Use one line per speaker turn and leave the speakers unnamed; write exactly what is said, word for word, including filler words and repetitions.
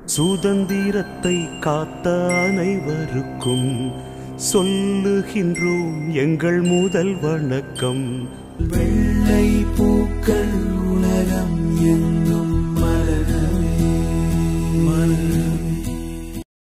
சுதந்திரத்தை காத்த அனைவருக்கும் சொல்லுகின்றோம் எங்கள் முதல் வணக்கம்.
வெள்ளை பூக்கள் உலகம் எங்கும்